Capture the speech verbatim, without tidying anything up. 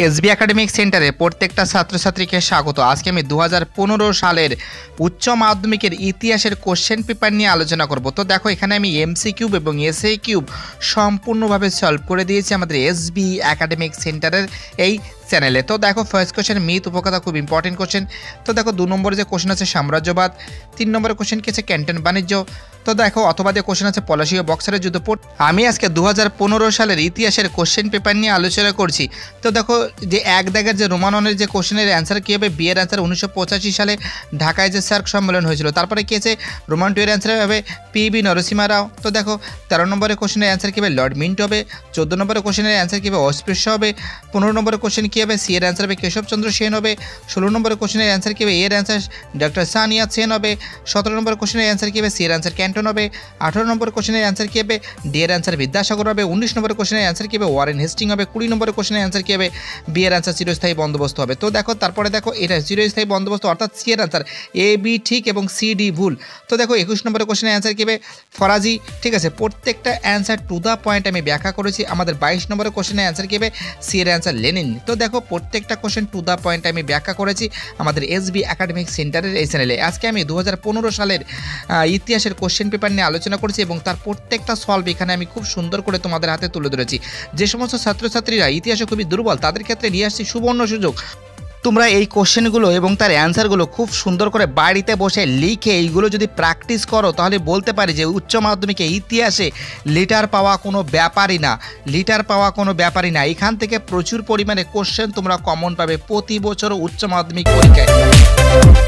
SB academic সেন্টারে প্রত্যেকটা ছাত্রছাত্রীকে স্বাগত। আজকে আমি দু হাজার পনেরো সালের উচ্চ মাধ্যমিকের ইতিহাসের কোশ্চেন পেপার নিয়ে আলোচনা করব। তো দেখো এখানে আমি এমসি কিউব এবং এসএ কিউব সম্পূর্ণভাবে সলভ করে দিয়েছি আমাদের এসবি একাডেমিক সেন্টারের এই চ্যানেলে। তো দেখো ফার্স্ট কোশ্চেন মিথ উপকথা, খুব ইম্পর্টেন্ট কোশ্চেন। তো দেখো দু নম্বরে যে কোশ্চেন আছে সাম্রাজ্যবাদ, তিন নম্বরের কোশ্চেন কি আছে ক্যান্টন বাণিজ্য। তো দেখো অথবা যে কোশ্চেন আছে পলাশী ও বক্সারের যুদ্ধ। আমি আজকে দু হাজার পনেরো সালের ইতিহাসের কোশ্চেন পেপার নিয়ে আলোচনা করছি। তো দেখো যে এক দাগের যে রোমাননের যে কোশ্চেনের অ্যান্সার কী হবে, বি এর অ্যান্সার উনিশশো পঁচাশি সালে ঢাকায় যে সার্ক সম্মেলন হয়েছিল। তারপরে কী আছে রোমান টু এর অ্যান্সার হবে পি বি নরসিমা রাও। তো দেখো তেরো নম্বরের কোশ্চেনের অ্যান্সার কী হবে লর্ড মিন্ট হবে। চোদ্দো নম্বরের কোশ্চেনের অ্যান্সার কী হবে অস্পৃশ্য হবে। পনেরো নম্বরের কোশ্চেন কী হবে, সি এর অ্যান্সার হবে কেশবচন্দ্র সেন হবে। ষোলো নম্বরের কোশ্চেনের অ্যান্সার কী হবে, এর অ্যান্সার ডক্টর সানিয়া সেন হবে। সতেরো নম্বর কোশ্চেনের অ্যান্সার কী হবে, সি এর অ্যান্সার ক্যান্টন হবে। আঠারো নম্বর কোশ্চেনের অ্যান্সার কী হবে, ডি এর অ্যান্সার বিদ্যাসাগর হবে। উনিশ নম্বর কোশ্চেনের অ্যান্সার কী হবে, ওয়ারেন হেস্টিং হবে। কুড়ি নম্বর কোশ্চেনের অ্যান্সার কী হবে, বি এর অ্যান্সার চিরস্থায়ী বন্দোবস্ত হবে। তো দেখো তারপরে দেখো এটা চিরস্থায়ী বন্দোবস্ত অর্থাৎ সি এর অ্যান্সার, এ বি ঠিক এবং সি ডি ভুল। তো দেখো একুশ নম্বরের কোশ্চেনের অ্যান্সার কী হবে ফরাজি, ঠিক আছে। প্রত্যেকটা অ্যান্সার টু দ্য পয়েন্ট আমি ব্যাখ্যা করেছি। আমাদের বাইশ নম্বরের কোশ্চেনের অ্যান্সার কী হবে, সি এর অ্যান্সার লেনিন। তো দেখো প্রত্যেকটা কোশ্চেন টু দ্য পয়েন্ট আমি ব্যাখ্যা করেছি আমাদের এসবি একাডেমিক সেন্টারের এই চ্যানেলে। আজকে আমি দু হাজার পনেরো সালের ইতিহাসের কোশ্চেন পেপার নিয়ে আলোচনা করেছি এবং তার প্রত্যেকটা সলভ এখানে আমি খুব সুন্দর করে তোমাদের হাতে তুলে ধরেছি। যে সমস্ত ছাত্রছাত্রীরা ইতিহাসে খুবই দুর্বল তাদের ক্ষেত্রে নিয়ে আসছি সুবর্ণ সুযোগ। তোমরা এই কোশ্চেনগুলো এবং তার অ্যান্সারগুলো খুব সুন্দর করে বাড়িতে বসে লিখে এইগুলো যদি প্র্যাকটিস করো তাহলে বলতে পারি যে উচ্চ মাধ্যমিকে ইতিহাসে লিটার পাওয়া কোনো ব্যাপারই না, লিটার পাওয়া কোনো ব্যাপারই না। এখান থেকে প্রচুর পরিমাণে কোশ্চেন তোমরা কমন পাবে প্রতি বছর উচ্চ মাধ্যমিক পরীক্ষায়।